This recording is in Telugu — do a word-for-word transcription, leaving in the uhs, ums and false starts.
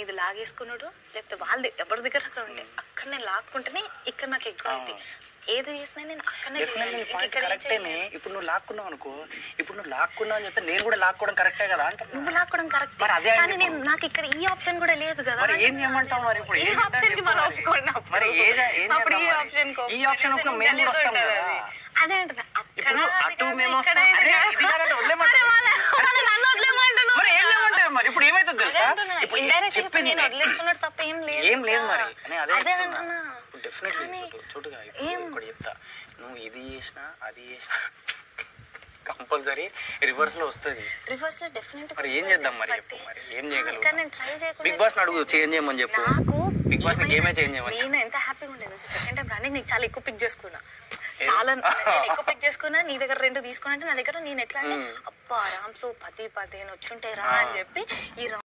నీది లాగేసుకున్నాడు లేకపోతే వాళ్ళది ఎవరి దగ్గర అక్కడ ఉంటే అక్కడ నేను లాక్కుంటేనే ఇక్కడ నాకు ఎక్కువ అయింది. ఏది చేసినా నేను అక్కడనే కరెక్టేనే. ఇప్పుడు నువ్వు లాక్కున్నావు అనుకో, ఇప్పుడు నువ్వు లాక్కున్నావు అని చెప్తే నేను కూడా లాక్కోవడం కరెక్టే కదా అంటే నువ్వు లాక్కోవడం కరెక్ట్, కానీ నేను నాకు ఇక్కడ ఈ ఆప్షన్ కూడా లేదు కదా. మరి ఏం చేయమంటావు మరి? ఇప్పుడు ఈ ఆప్షన్ కి మనం ఒప్పుకోండి. మరి అప్పుడు ఈ ఆప్షన్ ఈ ఆప్షన్ ఒప్పుకున్నా మేము కూడా వస్తాం కదా. అదే అంటున్నా, ఇప్పుడు అటు మేము వస్తాం. అరే ఇది కాదంటే వదిలేమంటారు. మరి ఏం చేయమంటారు? మరి ఇప్పుడు ఏమైతుంది తెలుసా, చెప్పింది నేను వదిలేసుకున్నట్టు తప్ప ఏం లేదు, ఏం లేదు మరి. అదే అంటున్నా. డెఫినెట్లీ చూడుగా ఇప్పుడు చెప్తా, నువ్వు ఇది చేసినా అది చేసినా కంపల్సరీ రివర్స్ లో వస్తుంది. రివర్స్ లో డెఫినెట్. మరి ఏం చేద్దాం మరి చెప్పు, మరి ఏం చేయగలుగుతాం? నేను ట్రై చేయకుండా బిగ్ బాస్ అడుగు చేంజ్ చేయమని చెప్పు. నాకు బిగ్ బాస్ గేమే చేంజ్ చేయమని. నేను ఎంత హ్యాపీగా ఉండేది సెకండ్ టైం రాని, నీకు చాలా ఎక్కువ పిక్ చేసుకున్నా, చాలా నేను ఎక్కువ పిక్ చేసుకున్నా. నీ దగ్గర రెండు తీసుకున్నా అంటే నా దగ్గర నేను ఎట్లా అంటే అబ్బా ఆరామ్సో పది పదిహేను వచ్చుంటాయి రా అని చెప్పి ఈ